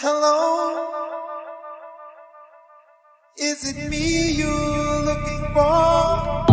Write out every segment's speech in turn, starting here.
Hello, is it me you're looking for?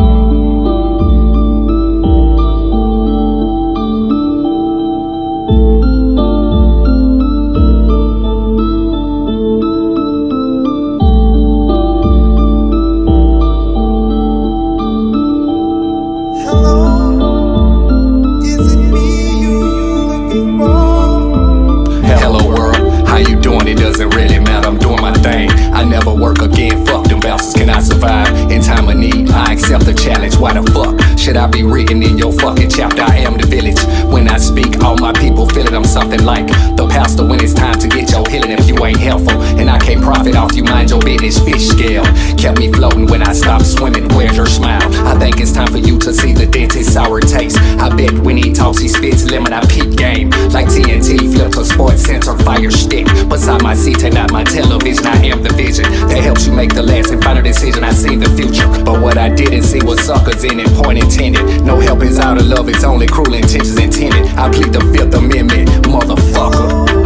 It doesn't really matter, I'm doing my thing. I never work again, fuck them bouncers, can I survive? In time of need, I accept the challenge. Why the fuck should I be reading in your fucking chapter? I am the village. When I speak, all my people feel it. I'm something like the pastor when it's time to get your healing. If you ain't helpful, and I can't profit off you, mind your business. Fish scale kept me floating when I stopped swimming. Where's your smile? I think it's time for you to see the dentist sour taste. I bet when he talks, he spits lemon. I peep game like TNT, flip to Sports Center, fire stick beside my seat, take out my television. I am the vision that helps you make the last and final decision. I see the future, but what I didn't see was suckers in it, point intended. No help is out of love, it's only cruel intentions intended. I plead the Fifth Amendment, motherfucker.